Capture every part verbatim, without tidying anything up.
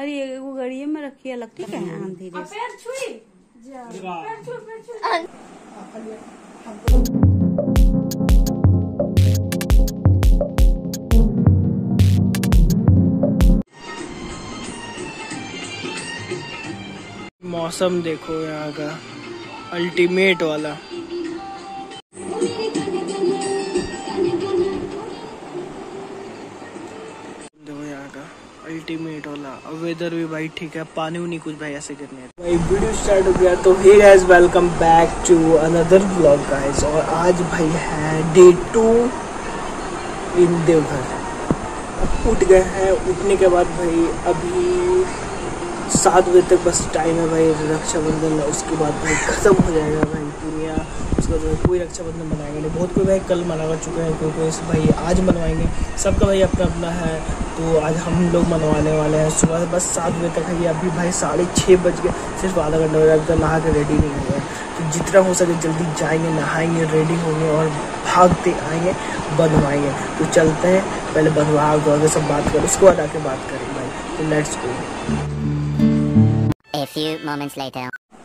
अरे ये वो गड़िए में रखी है लगती है आंधी मौसम देखो यहाँ का अल्टीमेट वाला। देखो यहाँ का अल्टीमेट वाला। अब वेदर भी भाई ठीक है, पानी उनी कुछ भाई ऐसे करने भाई। वीडियो स्टार्ट हो गया तो hey guys, welcome back to another vlog guys. और आज भाई है डे टू इन देवघर। अब उठ गए हैं, उठने के बाद भाई अभी सात बजे तक बस टाइम है भाई रक्षाबंधन। उसके बाद भाई ख़त्म हो जाएगा भाई दुनिया। उसके बाद कोई रक्षाबंधन मनाएंगे नहीं। बहुत कोई भाई कल मना चुके हैं, कोई कोई भाई आज मनवाएंगे। सबका भाई अपना अपना है, तो आज हम लोग मनवाने वाले हैं। सुबह बस सात बजे तक है। अभी भाई साढ़े छः बज गए, सिर्फ आधा घंटा हो गया, अभी तक नहा के रेडी नहीं हुए हैं। तो जितना हो सके जल्दी जाएंगे, नहाएंगे, रेडी होंगे और भागते आएंगे, बनवाएंगे। तो चलते हैं, पहले बनवा दो सब बात करें, उसके बाद आके बात करेंगे भाई। तो let's go. A few moments later.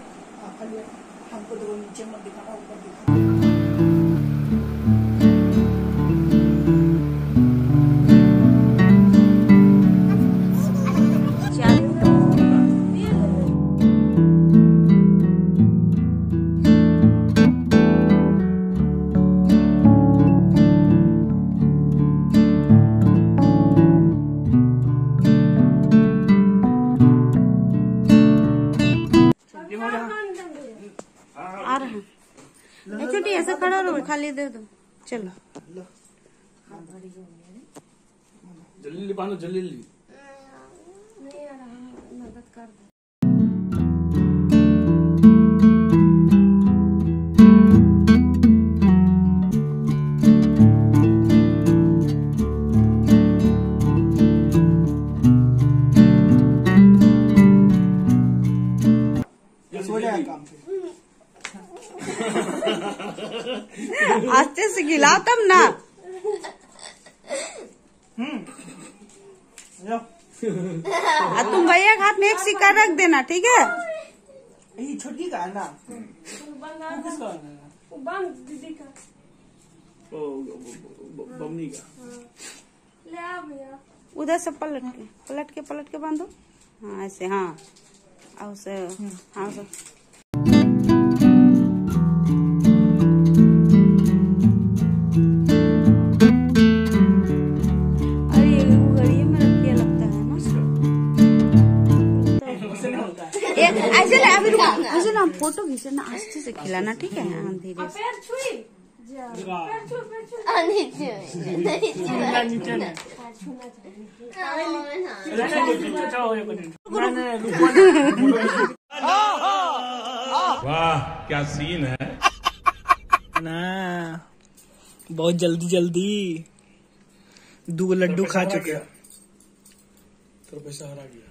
आ रहा है छोटी ऐसा खड़ा रहो, खाली दे दो। चलो जल्दी बांधो, जल्दी मदद कर दो। आस्ते से खिलाओ तब ना। आ तुम भैया के हाथ में एक सिक्का रख देना, ठीक है? ये छोटी का है ना, किसका है? दीदी का, ओ बमनी का। ले आ भैया, उधर से पलट के पलट के पलट के बांधो। हाँ ऐसे, हाँ उसे, हाँ उसे। ऐसे ले, अभी रुको, ऐसे ना फोटो खींचना, आस्ते से खिलाना, ठीक है? हाँ धीरे से। वाह क्या सीन है ना। बहुत जल्दी जल्दी दो लड्डू खा चुके हैं। तो पैसा हरा गया।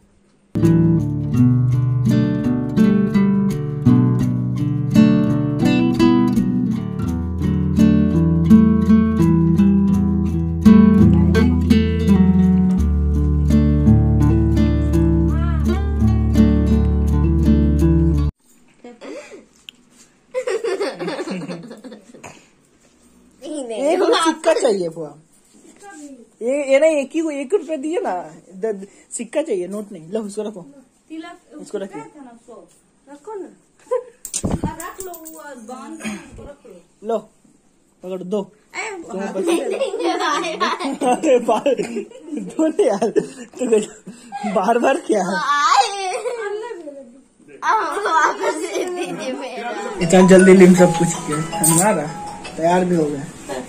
एक सिक्का चाहिए बुआ, ये ये ना एक ही को एक रुपए दिए ना, सिक्का चाहिए, नोट नहीं। लो उसको रखो, इसको रखिए, रखो ना, रख लो, बांध रख लो। लो पकड़ दो। अरे दो यार, तो बार बार क्या इतना जल्दी लिम सब कुछ किया, तैयार भी हो गए।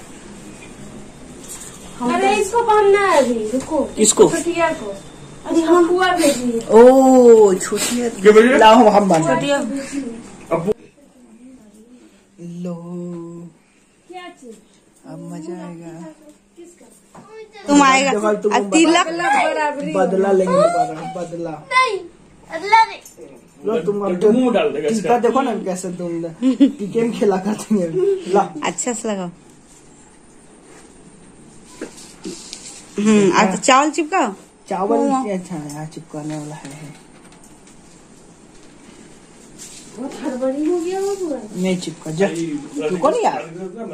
अरे इसको बांधना है अभी, रुको। किसको? छोटिया को। अरे हम बुआ भेजी। ओ छोटिया, लाओ हम बांध। छोटिया लो, क्या चीज? अब मजा आएगा। तुम आएगा तिलक बदला लेंगे, बदला नहीं, बदला नहीं। लो तुम मुंह डाल देगा इसका। देखो ना कैसे तुम गेम खेला करते हैं। ला अच्छा से लगाओ। हम्म, आज चावल चिपकाओ। चावल हाँ। अच्छा है, यहाँ चिपकाने वाला है, है। बहुत हड़बड़ी हो गया वो पूरा। नहीं चिपका जा, रुको नहीं यार,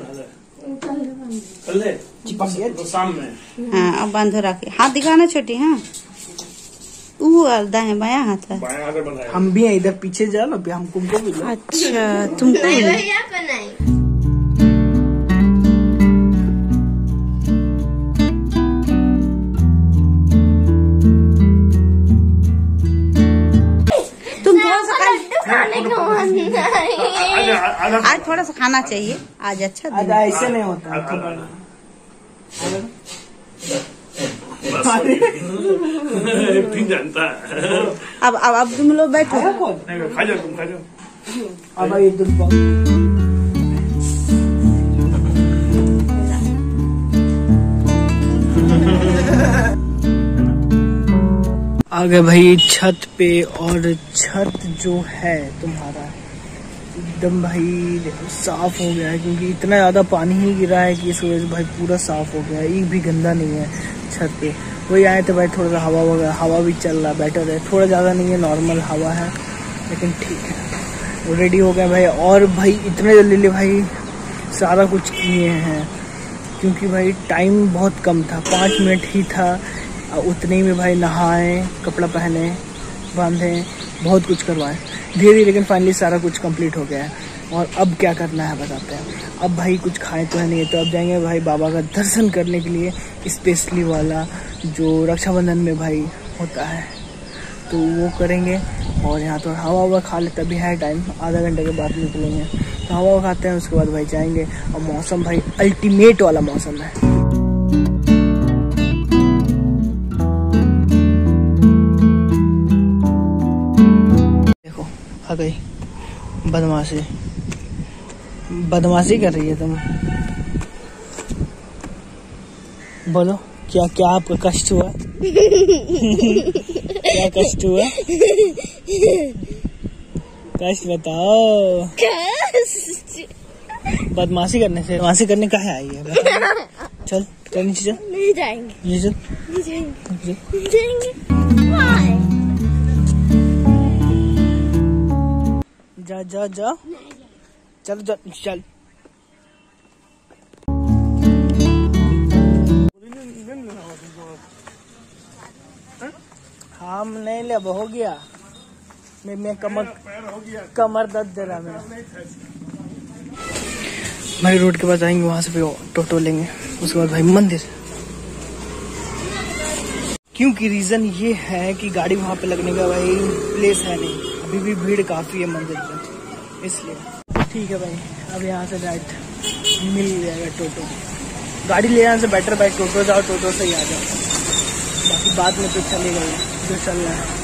कल है चिपक गया। तो शाम में हाँ अब बांधो रखे, हाथ दिखाना छोटी। हाँ वो अलदा है, बाया हाथ है। बाएं हाथ में बंधा हम भी हैं इधर, पीछे जा लो, हम तुमको भी लो। अच्छा तुमको भी नहीं। भैया को नहीं। तुम थोड़ा सा खा- खाने को मन नहीं। आज थोड़ा सा खाना चाहिए, आज अच्छा दिन आज है। ऐसे नहीं होता है, थोड़ा- ठीक जानता है। अब अब अब तुम लोग बैठो। खाया कौन? नहीं, खा जाओ तुम, खा जाओ। अब ये दूध पाओ। आ गए भाई छत पे, और छत जो है तुम्हारा एकदम भाई साफ हो गया है, क्योंकि इतना ज्यादा पानी ही गिरा है कि इस वजह से भाई पूरा साफ हो गया है, एक भी गंदा नहीं है छत पे। वही आए थे भाई, थोड़ा सा हवा वगैरह, हवा भी चल रहा, बेटर है, थोड़ा ज़्यादा नहीं है, नॉर्मल हवा है, लेकिन ठीक है। रेडी हो गया भाई, और भाई इतने जल्दी ले भाई सारा कुछ किए हैं, क्योंकि भाई टाइम बहुत कम था, पाँच मिनट ही था, उतने ही में भाई नहाए, कपड़ा पहने, बांधे, बहुत कुछ करवाए धीरे धीरे, लेकिन फाइनली सारा कुछ कंप्लीट हो गया है। और अब क्या करना है बताते हैं। अब भाई कुछ खाए तो है नहीं, तो अब जाएंगे भाई बाबा का दर्शन करने के लिए, स्पेशली वाला जो रक्षाबंधन में भाई होता है, तो वो करेंगे। और यहाँ तो हवा हवा खा लेते, अभी है टाइम, आधा घंटे के बाद निकलेंगे, तो हवा हवा खाते हैं, उसके बाद भाई जाएंगे। और मौसम भाई अल्टीमेट वाला मौसम है। देखो आ गई बदमाशी, बदमाशी कर रही है तुम। बोलो क्या क्या आपका कष्ट हुआ? क्या कष्ट हुआ? कष्ट बताओ। बदमाशी करने से, बदमाशी करने कहाँ आई है? चल चल नीचे चल। नहीं जाएंगे, नीचे चल। नहीं जाएंगे, नीचे। नहीं जाएंगे। Why? जा जा जा, चल चल चल। हम नहीं ले, अब हो गया। मैं मैं कमर कमर दर्द दे रहा मेरा। भाई रोड के पास आएंगे, वहां से फिर टोटो लेंगे, उसके बाद भाई मंदिर। क्योंकि रीजन ये है कि गाड़ी वहां पे लगने का भाई प्लेस है नहीं, अभी भी भीड़ काफी है मंदिर पे, इसलिए। ठीक है भाई, अब यहाँ से डायरेक्ट मिल जाएगा टोटो। गाड़ी ले जाने से बेटर भाई टोटो जाओ, टोटो से ही आ जाओ, बाकी बाद में तो चलेगा ही जो चल रहा है।